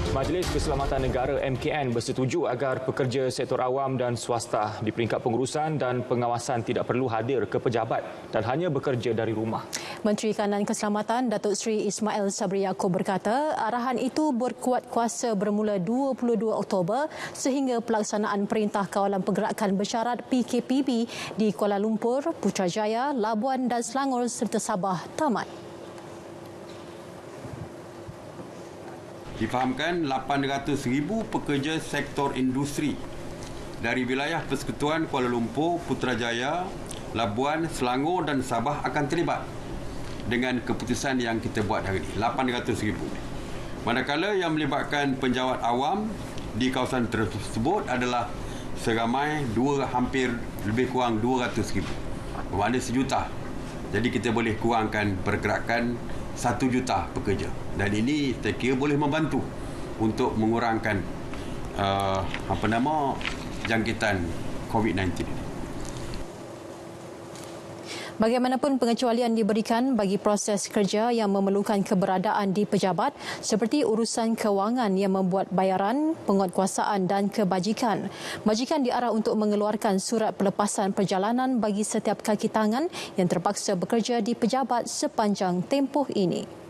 Majlis Keselamatan Negara MKN bersetuju agar pekerja sektor awam dan swasta di peringkat pengurusan dan pengawasan tidak perlu hadir ke pejabat dan hanya bekerja dari rumah. Menteri Kanan Keselamatan Datuk Seri Ismail Sabri Yaakob berkata arahan itu berkuat kuasa bermula 22 Oktober sehingga pelaksanaan Perintah Kawalan Pergerakan Bersyarat PKPB di Kuala Lumpur, Putrajaya, Labuan dan Selangor serta Sabah tamat. Difahamkan 800,000 pekerja sektor industri dari wilayah Persekutuan Kuala Lumpur, Putrajaya, Labuan, Selangor dan Sabah akan terlibat dengan keputusan yang kita buat hari ini, 800,000. Manakala yang melibatkan penjawat awam di kawasan tersebut adalah seramai hampir lebih kurang 200,000. Bermakna 1 juta. Jadi kita boleh kurangkan pergerakan 1 juta pekerja. Dan ini saya kira boleh membantu untuk mengurangkan jangkitan COVID-19 ini. Bagaimanapun pengecualian diberikan bagi proses kerja yang memerlukan keberadaan di pejabat seperti urusan kewangan yang membuat bayaran, penguatkuasaan dan kebajikan. Majikan diarah untuk mengeluarkan surat pelepasan perjalanan bagi setiap kaki tangan yang terpaksa bekerja di pejabat sepanjang tempoh ini.